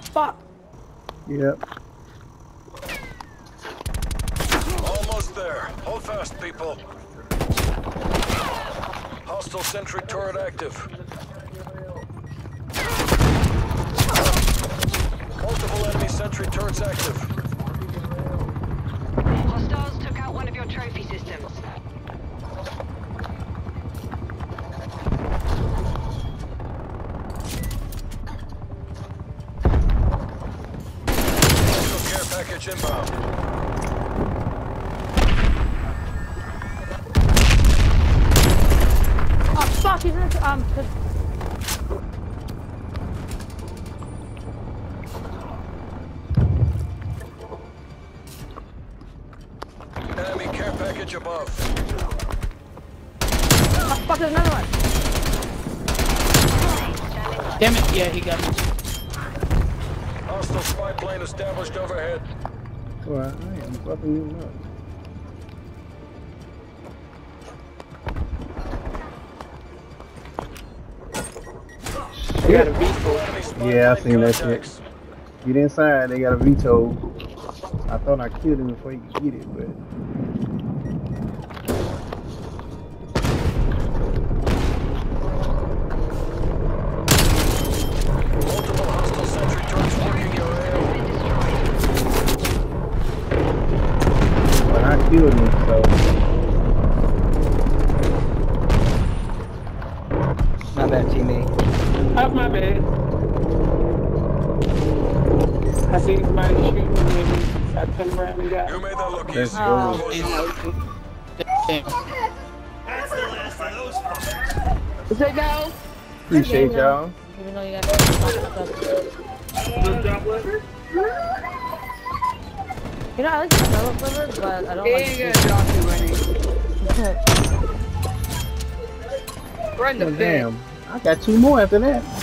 fuck. Yep. Almost there. Hold fast, people. Hostile sentry turret active. Multiple enemy sentry turrets active. Hostiles took out one of your trophy systems. Hostile care package inbound. Oh fuck, he's in the Enemy care package above. oh fuck, there's another one. Damn it, yeah, he got me. Hostile spy plane established overhead. Well, I am fucking you up. They got a vehicle. Enemy spy Yeah, I plane seen that contacts. shit. Get inside, they got a veto. I thought I killed him before he could get it, but Multiple hostile sentry turrets working your AO. I killed him, so My bad, teammate. Oh, my bad. I see somebody shooting and I turned around and got You made that look let's easy. go. Damn. Is it go? Appreciate y'all. Even though you got you know, I like the develop liver, but I don't like the We're in the Damn, I got 2 more after that.